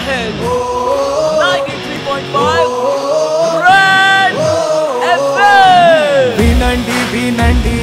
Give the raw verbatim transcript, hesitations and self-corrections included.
Hills. ninety-three point five Red F M. వినండి వినండి